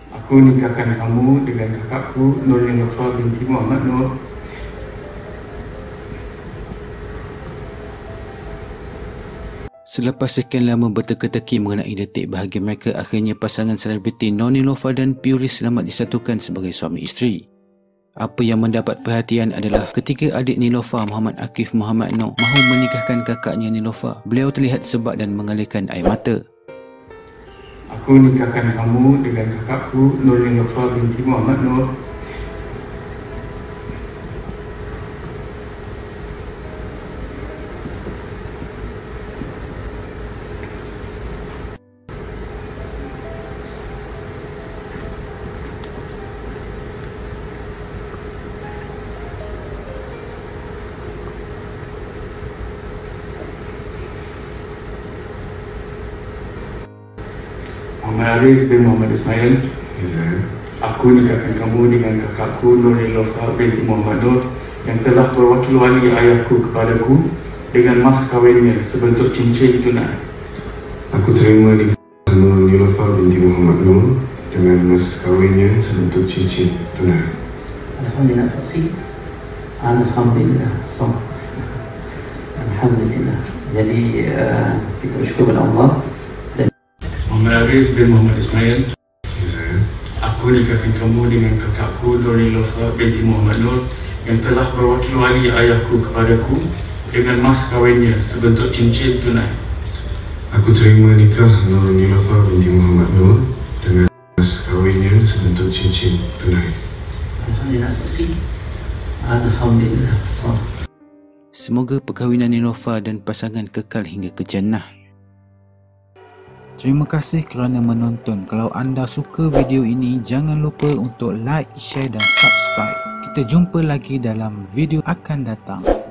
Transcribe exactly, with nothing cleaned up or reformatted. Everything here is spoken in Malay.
Aku nikahkan kamu dengan kakakku Nur Niloufar binti Muhammad Nur. Selepas sekian lama berteka-teki mengenai detik bahagia mereka, akhirnya pasangan selebriti Nur Niloufar dan Puris selamat disatukan sebagai suami isteri. Apa yang mendapat perhatian adalah ketika adik Niloufar, Muhammad Akif Muhammad Noor, mahu menikahkan kakaknya Niloufar, beliau terlihat sebab dan mengalirkan air mata. Aku nikahkan kamu dengan kakakku Nur Niloufar binti Muhammad Noor. Muhammad Arif bin Muhammad Ismail. Ya. Aku nikahkan kamu dengan kakakku Nur Niloufar binti Muhammad Noor yang telah berwakil wali ayahku kepadaku dengan mas kawinnya sebentuk cincin tunai. Aku terima nikah Nur Niloufar binti Muhammad Noor dengan mas kawinnya sebentuk cincin tunai. Alhamdulillah saksi. Alhamdulillah. So, Alhamdulillah. Jadi uh, kita bersyukur kepada Allah. Muhammad Arif bin Muhammad Ismail. Ya. Aku nikahkan kamu dengan kakakku Nur Niloufar binti Muhammad Noor yang telah berwakil wali ayahku kepadaku dengan mas kawinnya sebentuk cincin tunai. Aku terima nikah Nur Niloufar binti Muhammad Noor dengan mas kawinnya sebentuk cincin tunai. Alhamdulillah saksi. Alhamdulillah. So. Semoga perkahwinan Niloufar dan pasangan kekal hingga ke jannah. Terima kasih kerana menonton. Kalau anda suka video ini, jangan lupa untuk like, share dan subscribe. Kita jumpa lagi dalam video akan datang.